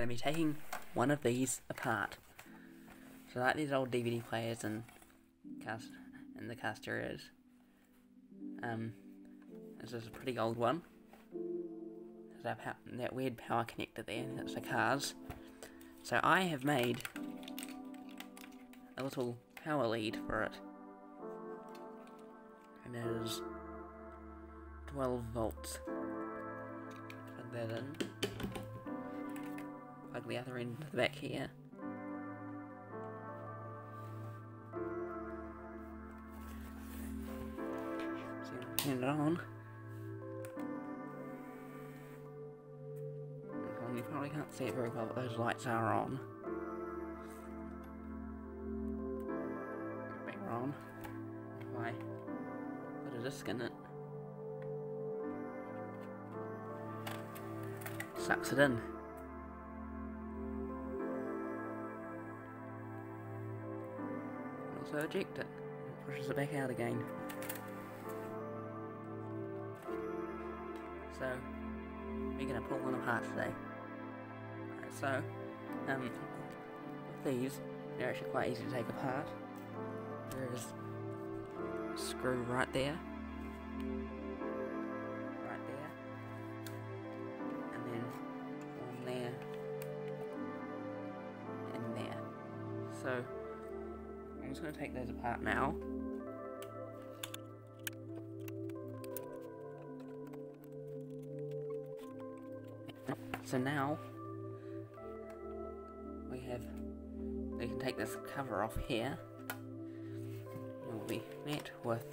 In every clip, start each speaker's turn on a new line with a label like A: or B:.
A: going to be taking one of these apart. So like these old DVD players and the car stereos. This is a pretty old one. There's that weird power connector there, that's the cars. So I have made a little power lead for it. And it is 12 volts. Plug that in. Plug the other end to the back here. So turn it on. You probably can't see it very well, but those lights are on. They're on. If I put a disc in it, sucks it in. Also eject it. Pushes it back out again. So we're going to pull one apart today. So, with these, they're actually quite easy to take apart. There is a screw right there, and then one there, and there. So, I'm just going to take those apart now. So now, we can take this cover off here. You'll be met with,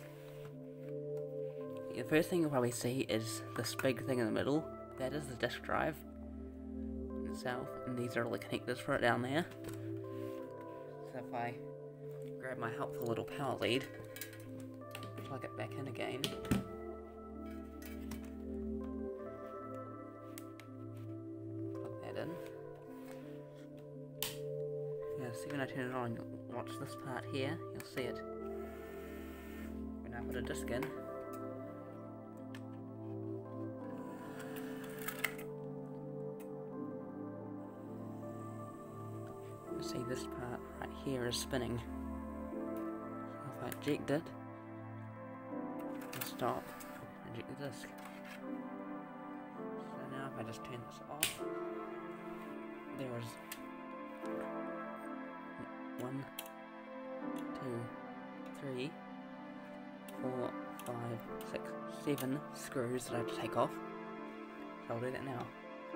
A: the first thing you'll probably see is this big thing in the middle. That is the disk drive itself, and these are all the connectors for it down there. So if I grab my helpful little power lead, plug it back in again. Plug that in. See, when I turn it on, you'll watch this part here, you'll see it. When I put a disc in, you'll see this part right here is spinning. So if I eject it, it'll stop, eject the disc. So now if I just turn this off, there is 1, 2, 3, 4, 5, 6, 7 screws that I have to take off. So I'll do that now.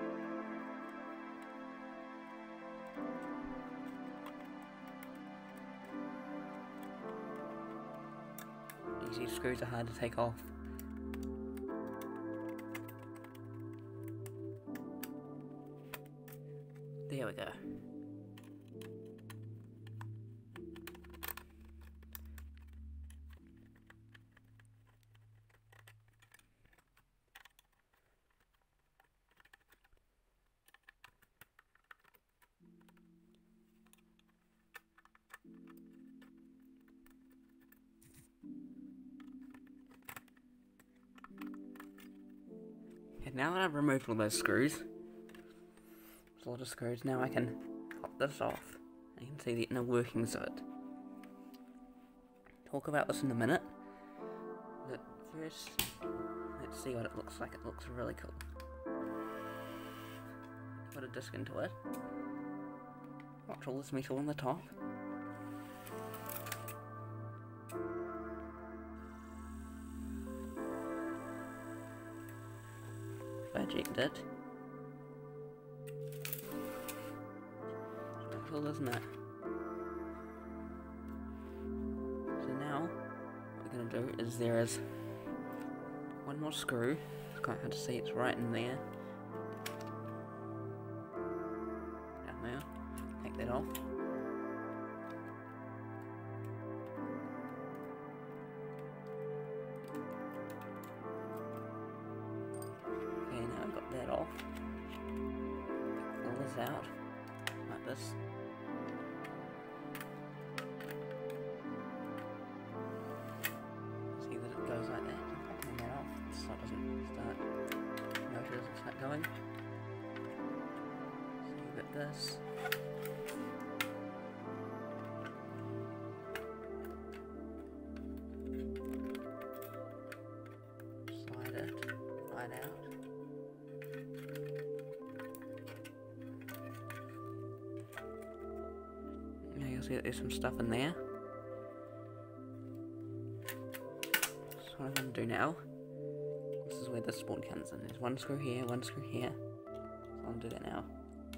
A: These screws are hard to take off. There we go. And now that I've removed all those screws, there's a lot of screws, now I can pop this off. You can see the inner workings of it. Talk about this in a minute, but first, let's see what it looks like. It looks really cool. Put a disc into it. Watch all this metal on the top. Eject it. It's pretty cool, isn't it? So now, what we're going to do is there is one more screw. It's quite hard to see, it's right in there. Down there. Take that off. That off. Pull this out like this. See that it goes like that. Turn that off so it doesn't start. Motor doesn't start going. See that this. Slide it right out. Now you'll see that there's some stuff in there. So what I'm going to do now, this is where this spawn comes in. There's one screw here, one screw here. So I'll do that now.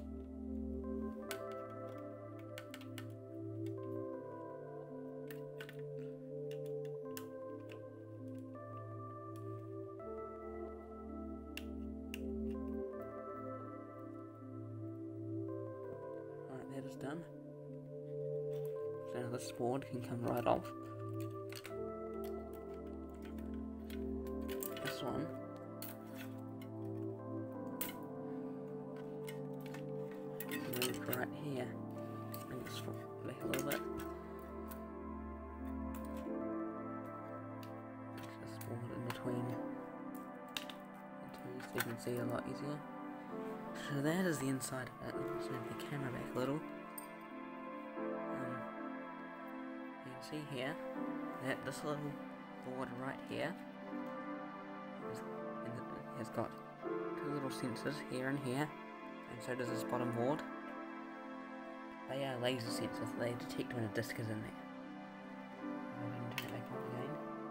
A: Alright, that is done. So now this board can come right off. This one. Move right here. Bring this back a little bit. Just board in between the two so you can see a lot easier. So that is the inside of it. Let's move the camera back a little. You can see here that this little board right here has got two little sensors here and here, and so does this bottom board. They are laser sensors, they detect when a disc is in there. I'm going to turn it back on again.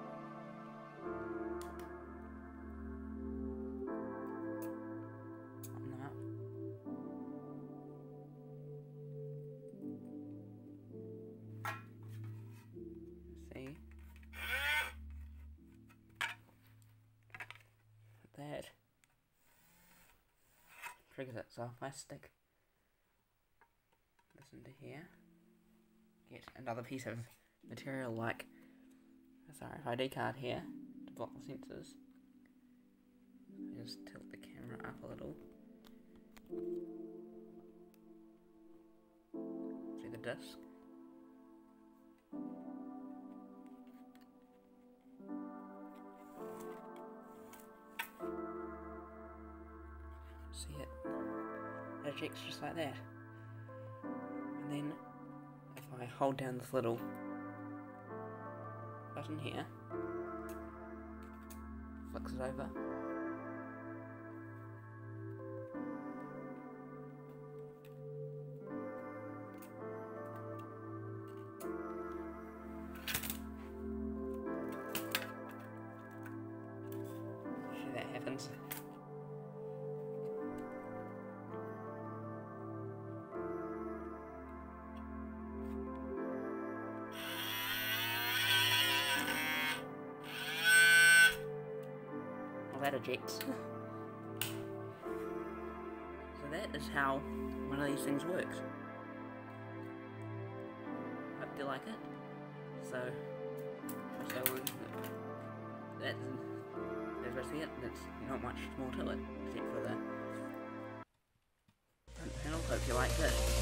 A: Open them up. See? That triggers it, so if I stick this into here, get another piece of material like this RFID card here to block the sensors. I just tilt the camera up a little. See the disc? See it? It ejects just like that. And then, if I hold down this little button here, flicks it over. See that happens. That ejects. So that is how one of these things works. Hope you like it. So that's basically it. There's not much more to it except for the front panel. Hope you liked it.